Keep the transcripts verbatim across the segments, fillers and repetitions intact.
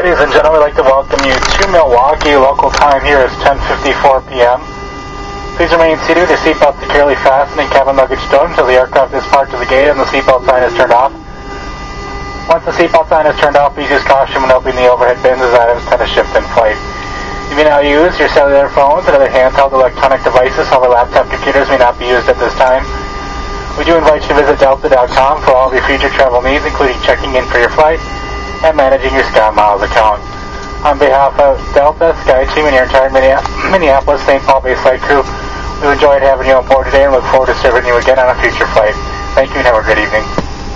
Ladies and gentlemen, I'd like to welcome you to Milwaukee. Local time here is ten fifty-four p m Please remain seated with your seatbelt securely fastened and cabin luggage stowed until the aircraft is parked to the gate and the seatbelt sign is turned off. Once the seatbelt sign is turned off, please use caution when opening the overhead bins as items tend to shift in flight. You may now use your cellular phones and other handheld electronic devices, however laptop computers may not be used at this time. We do invite you to visit delta dot com for all of your future travel needs, including checking in for your flight and managing your SkyMiles account. On behalf of Delta, SkyTeam, and your entire Minneapolis Saint Paul Bay flight crew, we enjoyed having you on board today and look forward to serving you again on a future flight. Thank you and have a good evening.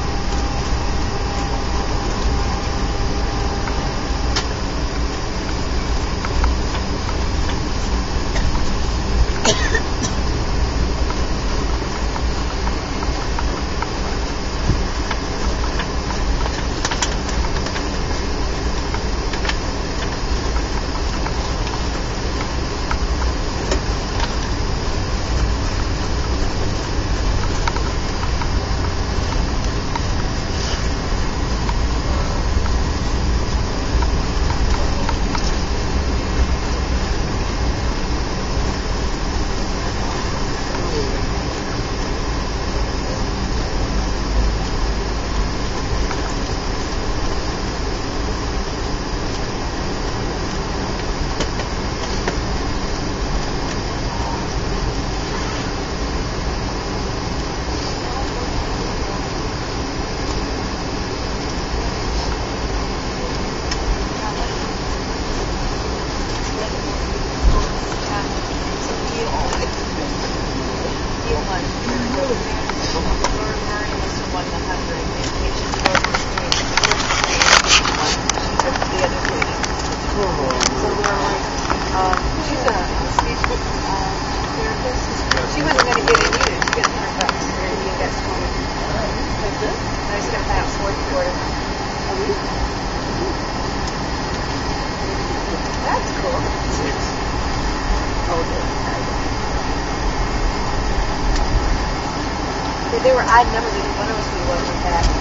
They were odd numbers. They didn't want us to be one with that.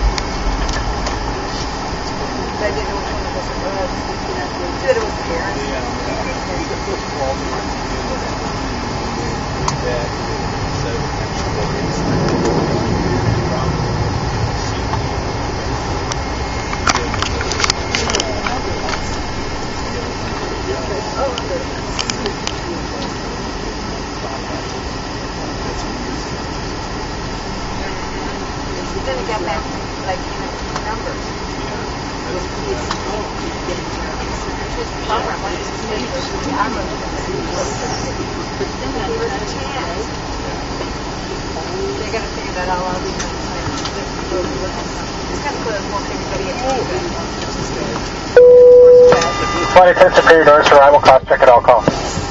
But I didn't know which one of us it was. You said it was parents. Yeah. Then it got back like you know, numbers. They're gonna figure that all out. It's kind of cool. It won't everybody at Flight attendants, prepare your doors for arrival. Cross check at all calls.